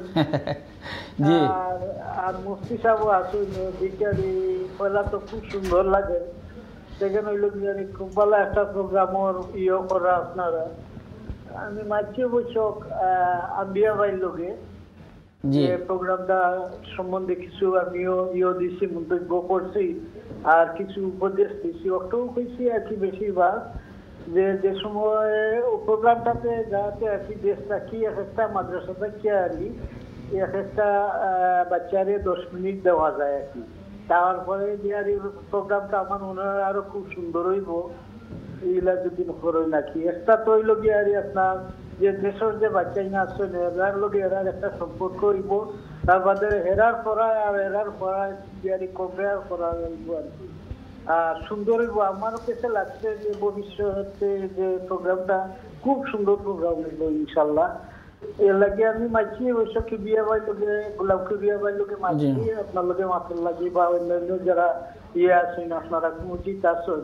জি, আর আর মুফতি সাহেব আসেন, দেখে আর পয়লা তো খুব সুন্দর লাগে। সেখানে হইল কি জানি খুব ভালো একটা প্রোগ্রামর ইয়ে করা আপনারা। আমি মাঝে বৈশক আম্বিয়া ভাইয়ের লোকে যে প্রোগ্রামটা সম্বন্ধে কিছু আমিও ইয়ে দিছি, মন্তব্য করছি আর কিছু উপদেশ দিছি, অক্টোও কইছি আর কি বেশিরভাগ যে যে সময় প্রোগ্রামটাতে যাতে আর কি দেশটা কি এক একটা মাদ্রাসাটা কি আর কি এক একটা বাচ্চারে দশ মিনিট দেওয়া যায় আর কি। তারপরে যে আর প্রোগ্রামটা আমার মনে হয় আরো খুব সুন্দর হইব এইগুলা যদি করই নাকি। একটা তো হইল গিয়ে আর আপনার যে দেশের যে বাচ্চাই না আসছেন এরার লোকে এরার একটা সম্পর্ক হইব, তার বাদে হেরার পড়ায় আর এরার পড়ায় বিয়ারি কম্পেয়ার করা হইব আর কি। আর সুন্দর হইব। আমারও কাছে লাগছে যে ভবিষ্যতে যে প্রোগ্রামটা খুব সুন্দর প্রোগ্রাম হইব ইনশাল্লাহ। এর লাগে আমি মাঝি ওইসবকে বিয়ে বাই লোকে গোলাপকে বিয়ে বাই লোকে মাঝি আপনার লোকে মাথার লাগে বা অন্যান্য যারা ইয়ে আছেন আপনারা মসজিদ আসেন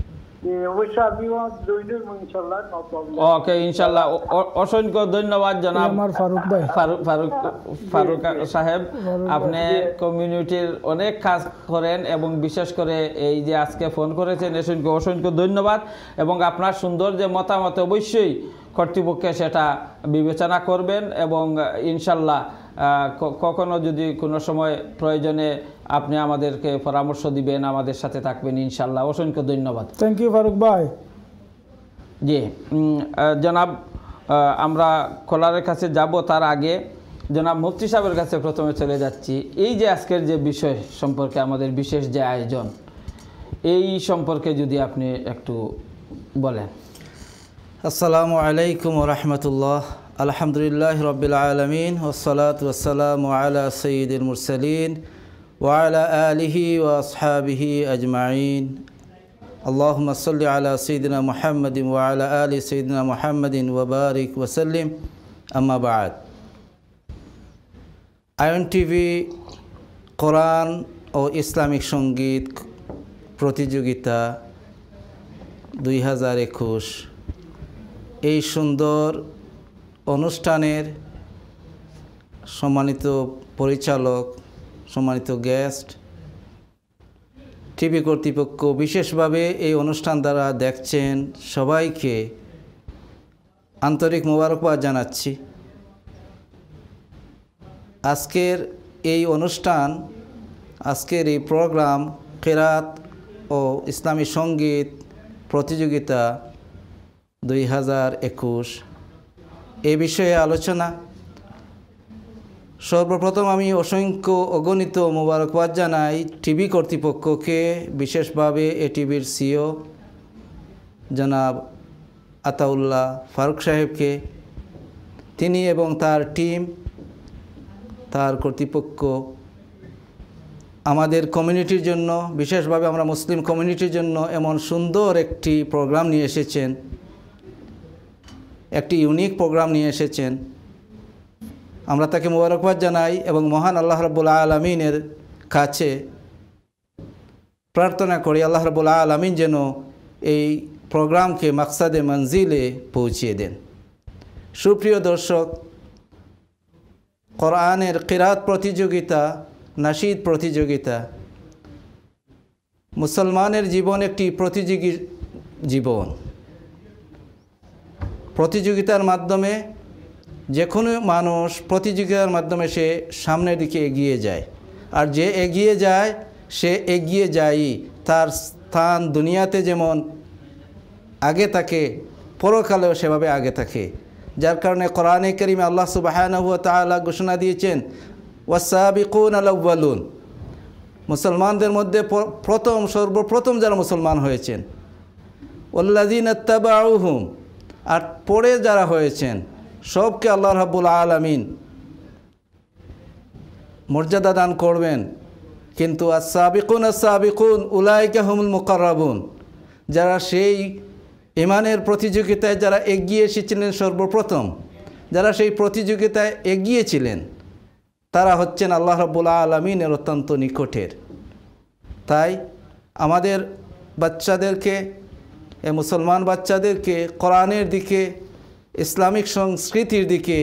অবশ্য আমিও জয়েন হইব ইনশাল্লাহ। ওকে ইনশাল্লাহ, অসংখ্য ধন্যবাদ জনাব ফারুক ভাই, ফারুক ফারুক ফারুক সাহেব। আপনি কমিউনিটির অনেক কাজ করেন এবং বিশেষ করে এই যে আজকে ফোন করেছেন অসংখ্য অসংখ্য ধন্যবাদ। এবং আপনার সুন্দর যে মতামত অবশ্যই কর্তৃপক্ষে সেটা বিবেচনা করবেন এবং ইনশাল্লাহ কখনো যদি কোনো সময় প্রয়োজনে আপনি আমাদেরকে পরামর্শ দিবেন, আমাদের সাথে থাকবেন ইনশাল্লাহ। অসংখ্য ধন্যবাদ। থ্যাংক ইউ ফারুক ভাই। জি জনাব, আমরা কলারের কাছে যাব, তার আগে জনাব মুফতি সাহেবের কাছে প্রথমে চলে যাচ্ছি। এই যে আজকের যে বিষয় সম্পর্কে আমাদের বিশেষ যে আয়োজন, এই সম্পর্কে যদি আপনি একটু বলেন। আসসালামু আলাইকুম ওয়া রাহমাতুল্লাহ। আলহামদুলিল্লাহ রাব্বিল আলামিন ওয়াসসালাতু ওয়াসসালামু আলা সাইয়্যিদিল মুরসালিন ওয়া আলা আলিহি ওয়া আসহাবিহি আজমাইন। আল্লাহুম্মা সাল্লি আলা সাইয়্যিদিনা মুহাম্মাদিন ওয়া আলা আলি সাইয়্যিদিনা মুহাম্মাদিন ওয়া বারিক ওয়া সাল্লিম। আম্মা বা'দ। আয়ন টিভি কোরআন ও ইসলামিক সঙ্গীত প্রতিযোগিতা দুই হাজার একুশ এই সুন্দর অনুষ্ঠানের সম্মানিত পরিচালক, সম্মানিত গেস্ট, টিভি কর্তৃপক্ষ, বিশেষভাবে এই অনুষ্ঠান দ্বারা দেখছেন সবাইকে আন্তরিক মোবারকবাদ জানাচ্ছি। আজকের এই অনুষ্ঠান, আজকের এই প্রোগ্রাম কেরাত ও ইসলামী সঙ্গীত প্রতিযোগিতা দুই হাজার একুশ এ বিষয়ে আলোচনা। সর্বপ্রথম আমি অসংখ্য অগণিত মোবারকবাদ জানাই টিভি কর্তৃপক্ষকে, বিশেষভাবে এ টিভির সিও জনাব আতাউল্লাহ ফারুক সাহেবকে। তিনি এবং তার টিম, তার কর্তৃপক্ষ আমাদের কমিউনিটির জন্য, বিশেষভাবে আমরা মুসলিম কমিউনিটির জন্য এমন সুন্দর একটি প্রোগ্রাম নিয়ে এসেছেন, একটি ইউনিক প্রোগ্রাম নিয়ে এসেছেন। আমরা তাকে মোবারকবাদ জানাই এবং মহান আল্লাহ রাব্বুল আলামিনের কাছে প্রার্থনা করি আল্লাহ রাব্বুল আলামিন যেন এই প্রোগ্রামকে মাকসাদে মঞ্জিলে পৌঁছিয়ে দেন। সুপ্রিয় দর্শক, কোরআনের কিরাত প্রতিযোগিতা, নাশিদ প্রতিযোগিতা মুসলমানের জীবন একটি প্রতিযোগী জীবন। প্রতিযোগিতার মাধ্যমে যে কোনো মানুষ প্রতিযোগিতার মাধ্যমে সে সামনের দিকে এগিয়ে যায়, আর যে এগিয়ে যায় সে এগিয়ে যায়ই। তার স্থান দুনিয়াতে যেমন আগে থাকে, পরকালেও সেভাবে আগে থাকে। যার কারণে কোরআনে কারিমে আল্লাহ সুবহানাহু ওয়া তাআলা ঘোষণা দিয়েছেন ওয়াসাবিকুনাল আউয়ালুন, মুসলমানদের মধ্যে প্রথম সর্বপ্রথম যারা মুসলমান হয়েছেন ওয়াল্লাযীনা ইত্তাবাউহুম, আর পরে যারা হয়েছেন সবকে আল্লাহ রাব্বুল আলামিন মর্যাদা দান করবেন। কিন্তু আস-সাবিকুন আস-সাবিকুন উলাইকা হুমুল মুকাররাবুন, যারা সেই ইমানের প্রতিযোগিতায় যারা এগিয়ে এসেছিলেন সর্বপ্রথম, যারা সেই প্রতিযোগিতায় এগিয়েছিলেন, তারা হচ্ছেন আল্লাহ রাব্বুল আলামিনের অত্যন্ত নিকটের। তাই আমাদের বাচ্চাদেরকে, এ মুসলমান বাচ্চাদেরকে কোরআনের দিকে, ইসলামিক সংস্কৃতির দিকে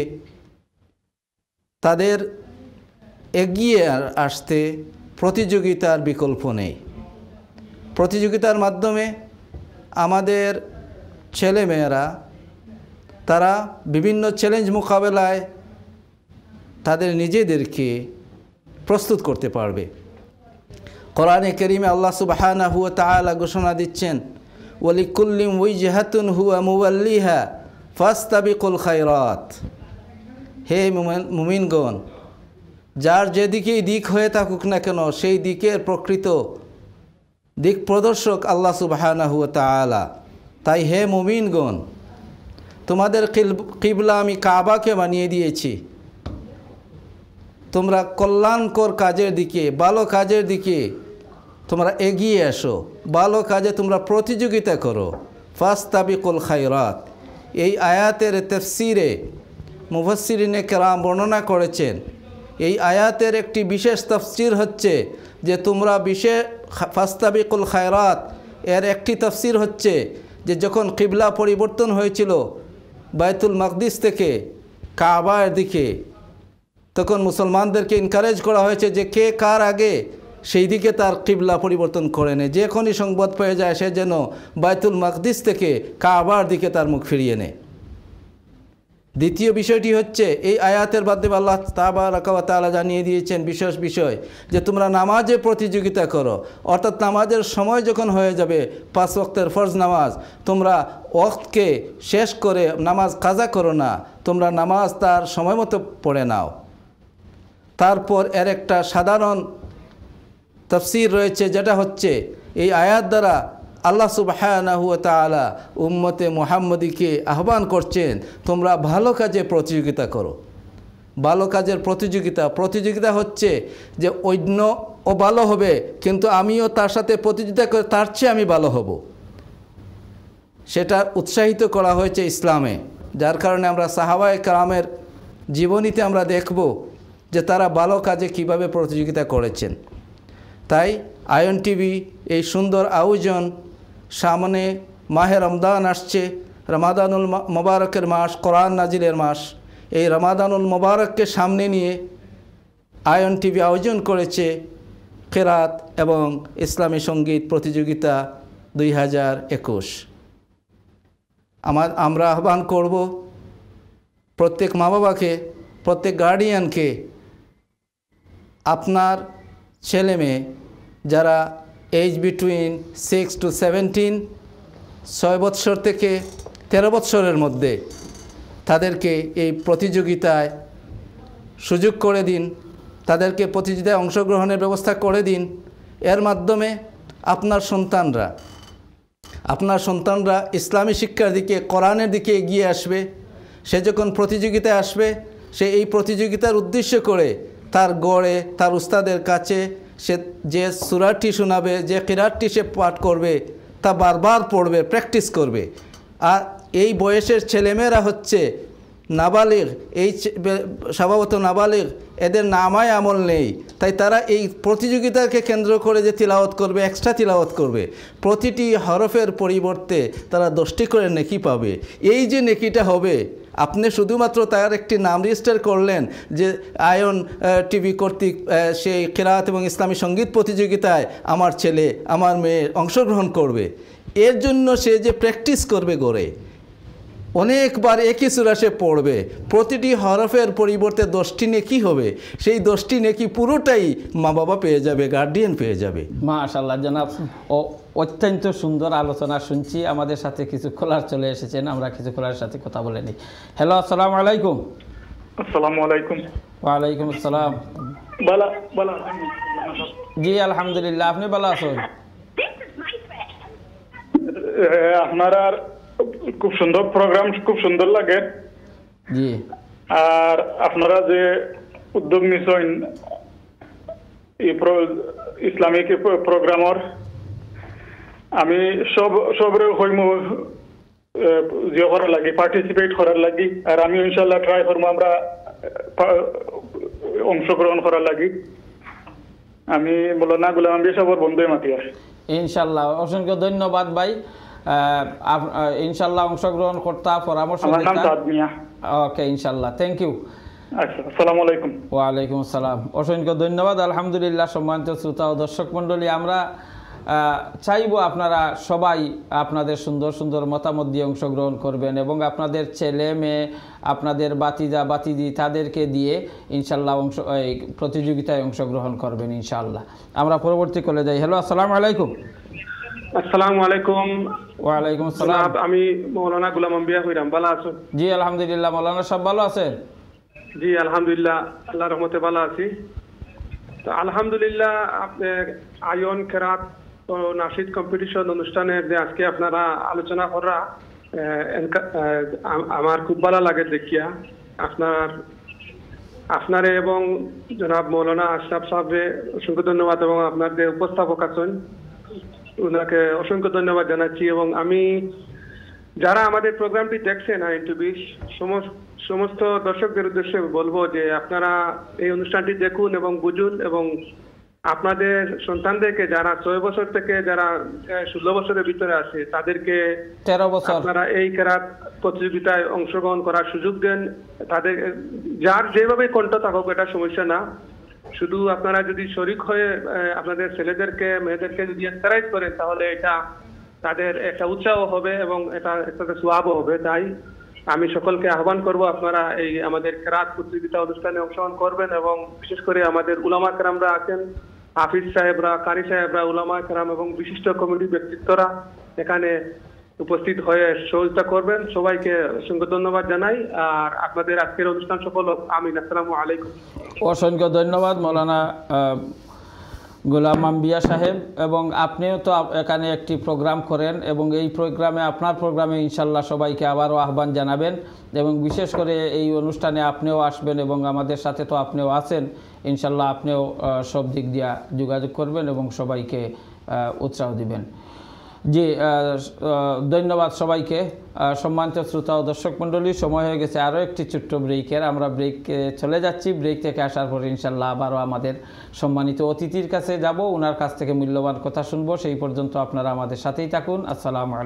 তাদের এগিয়ে আসতে প্রতিযোগিতার বিকল্প নেই। প্রতিযোগিতার মাধ্যমে আমাদের ছেলেমেয়েরা তারা বিভিন্ন চ্যালেঞ্জ মোকাবেলায় তাদের নিজেদেরকে প্রস্তুত করতে পারবে। কোরআনে কারীমে আল্লাহ সুবহানাহু ওয়া তাআলা ঘোষণা দিচ্ছেন, ওয়ালিকুল্লিন ওয়াজহাতুন হুয়া মুওয়াল্লিহা ফাস্তাবিকুল খায়রাত। হে মুমিনগণ, যার যেদিকেই দিক হয়ে থাকুক না কেন, সেই দিকের প্রকৃত দিক প্রদর্শক আল্লাহ সুবহানাহু ওয়া তাআলা। তাই হে মুমিনগণ, তোমাদের কিবলা আমি কাবাকে বানিয়ে দিয়েছি, তোমরা কল্যাণকর কাজের দিকে, ভালো কাজের দিকে তোমরা এগিয়ে আসো, ভালো কাজে তোমরা প্রতিযোগিতা করো। ফাস্তাবিকুল খায়রাত, এই আয়াতের তাফসীরে মুফাসসিরিনে কেরাম বর্ণনা করেছেন, এই আয়াতের একটি বিশেষ তাফসীর হচ্ছে যে তোমরা বিশেষ ফাস্তাবিকুল খায়রাত এর একটি তাফসীর হচ্ছে যে যখন কিবলা পরিবর্তন হয়েছিল বাইতুল মাকদিস থেকে কাবার দিকে, তখন মুসলমানদেরকে এনকারেজ করা হয়েছে যে কে কার আগে সেই দিকে তার কিবলা পরিবর্তন করে নেয়, যখনই সংবাদ পেয়ে যায় সে যেন বাইতুল মাকদিস থেকে কাবার দিকে তার মুখ ফিরিয়ে নেয়। দ্বিতীয় বিষয়টি হচ্ছে এই আয়াতের মাধ্যমে আল্লাহ তাবারাকা ওয়া তাআলা জানিয়ে দিয়েছেন বিশেষ বিষয় যে তোমরা নামাজে প্রতিযোগিতা করো, অর্থাৎ নামাজের সময় যখন হয়ে যাবে পাঁচ ওয়াক্তের ফরজ নামাজ, তোমরা ওয়াক্তকে শেষ করে নামাজ কাজা করো না, তোমরা নামাজ তার সময় মতো পড়ে নাও। তারপর এর একটা সাধারণ তাফসীর রয়েছে, যেটা হচ্ছে এই আয়াত দ্বারা আল্লাহ সুবহানাহু ওয়া তাআলা উম্মতে মুহাম্মদীকে আহ্বান করছেন তোমরা ভালো কাজে প্রতিযোগিতা করো। ভালো কাজের প্রতিযোগিতা প্রতিযোগিতা হচ্ছে যে অন্য ও ভালো হবে কিন্তু আমিও তার সাথে প্রতিযোগিতা করে তার চেয়ে আমি ভালো হব, সেটা উৎসাহিত করা হয়েছে ইসলামে। যার কারণে আমরা সাহাবায়ে কেরামের জীবনীতে আমরা দেখব যে তারা ভালো কাজে কিভাবে প্রতিযোগিতা করেছেন। তাই আয়ন টিভি এই সুন্দর আয়োজন, সামনে মাহে রমজান আসছে, রমাদানুল মোবারকের মাস, কোরআন নাজিলের মাস, এই রমাদানুল মোবারককে সামনে নিয়ে আয়ন টিভি আয়োজন করেছে কেরাত এবং ইসলামী সঙ্গীত প্রতিযোগিতা দুই হাজার একুশ। আমার আমরা আহ্বান করব প্রত্যেক মা বাবাকে, প্রত্যেক গার্ডিয়ানকে, আপনার ছেলে মেয়ে যারা age between six to seventeen, ছয় বৎসর থেকে তেরো বৎসরের মধ্যে, তাদেরকে এই প্রতিযোগিতায় সুযোগ করে দিন, তাদেরকে প্রতিযোগিতায় অংশগ্রহণের ব্যবস্থা করে দিন। এর মাধ্যমে আপনার সন্তানরা আপনার সন্তানরা ইসলামী শিক্ষার দিকে, কোরআনের দিকে এগিয়ে আসবে। সে যখন প্রতিযোগিতায় আসবে, সে এই প্রতিযোগিতার উদ্দেশ্য করে তার গড়ে, তার উস্তাদের কাছে সে যে সূরাটি শোনাবে, যে কিরাতটি সে পাঠ করবে, তা বারবার পড়বে, প্র্যাকটিস করবে। আর এই বয়সের ছেলেমেয়েরা হচ্ছে নাবালিগ, এই স্বভাবত নাবালিগ, এদের নামায় আমল নেই, তাই তারা এই প্রতিযোগিতাকে কেন্দ্র করে যে তিলাওয়াত করবে, এক্সট্রা তিলাওয়াত করবে, প্রতিটি হরফের পরিবর্তে তারা দশটি করে নেকি পাবে। এই যে নেকিটা হবে, আপনি শুধুমাত্র তার একটি নাম রেজিস্টার করলেন যে আয়ন টিভি কর্তৃক সেই কিরাত এবং ইসলামী সঙ্গীত প্রতিযোগিতায় আমার ছেলে, আমার মেয়ে অংশগ্রহণ করবে, এর জন্য সে যে প্র্যাকটিস করবে গড়ে, অনেকবার একই সূরা সে পড়বে, প্রতিটি হরফের পরিবর্তে দশটি নেকি হবে, সেই দশটি নেকি পুরোটাই মা বাবা পেয়ে যাবে, গার্ডিয়ান পেয়ে যাবে। মাশাআল্লাহ জনাব, ও অত্যন্ত সুন্দর আলোচনা শুনছি। আমাদের সাথে কিছু কলার চলে এসেছেন, আমরা কিছু কলার সাথে কথা বলে নিই। হ্যালো, আসসালামু আলাইকুম। আসসালামু আলাইকুম। ওয়ালাইকুম আসসালাম। বালা বালা জি আলহামদুলিল্লাহ, আপনি ভালো আছেন? আপনারা খুব সুন্দর প্রোগ্রাম, খুব সুন্দর লাগে। জি। আর আপনারা যে উদ্যোগ নিছেন এই ইসলামিক প্রোগ্রামর, আমি সব সবরে হইম যে করার লাগে, পার্টিসিপেট করার লাগে। আর আমি ইনশাল্লাহ ট্রাই করবো আমরা অংশগ্রহণ করার লাগে। আমি মৌলানা গুলাম আম্বিয়া সাহেবের বন্ধু মাতিয়া। ইনশাল্লাহ, অসংখ্য ধন্যবাদ ভাই। ইনশাল্লাহ অংশগ্রহণ করতা, পরামর্শ দিতা। ওকে, ইনশাল্লাহ, থ্যাংক ইউ। আচ্ছা, আসসালামু আলাইকুম। ওয়ালাইকুম আসসালাম, অসংখ্য ধন্যবাদ। আলহামদুলিল্লাহ, সম্মানিত শ্রোতা ও দর্শক মণ্ডলী, আমরা চাইব আপনারা সবাই আপনাদের সুন্দর সুন্দর মতামত দিয়ে অংশগ্রহণ করবেন এবং আপনাদের ছেলে মেয়ে, আপনাদের বাতিজা বাতিজি তাদেরকে দিয়ে ইনশাল্লাহ অংশ এই প্রতিযোগিতায় অংশগ্রহণ করবেন ইনশাল্লাহ। আমরা পরবর্তী কলে যাই। হ্যালো, আসসালামু আলাইকুম। আসসালামু আলাইকুম। ওয়ালাইকুম আসসালাম। আমি মৌলানা গুলাম আম্বিয়া হইরাম, ভালো আছেন? জি আলহামদুলিল্লাহ। মৌলানা সব ভালো আছেন? জি আলহামদুলিল্লাহ, আল্লাহর রহমতে ভালো আছি। তো আলহামদুলিল্লাহ, আপনি আয়ন কেরাত ও নাশিদ কম্পিটিশন অনুষ্ঠানের যে আজকে আপনারা আলোচনা করা, আমার খুব ভালো লাগে দেখিয়া। আপনার আপনারে এবং জনাব মৌলানা আশরাফ সাহেবকে অসংখ্য ধন্যবাদ এবং আপনার যে উপস্থাপক আছেন ওনাকে অসংখ্য ধন্যবাদ জানাচ্ছি। এবং আমি যারা আমাদের প্রোগ্রামটি দেখছেন আইন টু বিশ সমস্ত দর্শকদের উদ্দেশ্যে বলবো যে আপনারা এই অনুষ্ঠানটি দেখুন এবং বুঝুন এবং আপনাদের সন্তানদেরকে যারা ছয় বছর থেকে যারা ষোলো বছরের ভিতরে আছে তাদেরকে তেরো বছর আপনারা এই কেরাত প্রতিযোগিতায় অংশগ্রহণ করার সুযোগ দেন। তাদের যার যেভাবে কণ্ঠ থাকুক এটা সমস্যা না, শুধু আপনারা যদি শরিক হয়ে আপনাদের ছেলেদেরকে মেয়েদেরকে যদি এনকারেজ করেন তাহলে এটা তাদের একটা উৎসাহ হবে এবং এটা একটা সোয়াবও হবে। তাই আমি সকলকে আহ্বান করব আপনারা এই আমাদের কেরাত প্রতিযোগিতা অনুষ্ঠানে অংশগ্রহণ করবেন এবং বিশেষ করে আমাদের উলামা কেরামরা আছেন, হাফিজ সাহেবরা, কারি সাহেবরা, উলামা কেরাম এবং বিশিষ্ট কমিটি ব্যক্তিত্বরা এখানে উপস্থিত হয়ে সহযোগিতা করবেন। সবাইকে অসংখ্য ধন্যবাদ জানাই। আর আপনাদের আজকের অনুষ্ঠান সফল হোক। আমিন। আসসালামু আলাইকুম। অসংখ্য ধন্যবাদ মৌলানা গোলাম আম্বিয়া সাহেব। এবং আপনিও তো এখানে একটি প্রোগ্রাম করেন এবং এই প্রোগ্রামে আপনার প্রোগ্রামে ইনশাল্লাহ সবাইকে আবারও আহ্বান জানাবেন এবং বিশেষ করে এই অনুষ্ঠানে আপনিও আসবেন এবং আমাদের সাথে তো আপনিও আছেন। ইনশাল্লাহ আপনিও সব দিক দিয়ে যোগাযোগ করবেন এবং সবাইকে উৎসাহ দিবেন। জি, ধন্যবাদ সবাইকে। সম্মানিত শ্রোতা ও দর্শক মণ্ডলী, সময় হয়ে গেছে আরও একটি ছোট্ট ব্রেকের। আমরা ব্রেকে চলে যাচ্ছি। ব্রেক থেকে আসার পর ইনশাল্লাহ আবারও আমাদের সম্মানিত অতিথির কাছে যাব, ওনার কাছ থেকে মূল্যবান কথা শুনবো। সেই পর্যন্ত আপনারা আমাদের সাথেই থাকুন। আসসালামু আলাইকুম।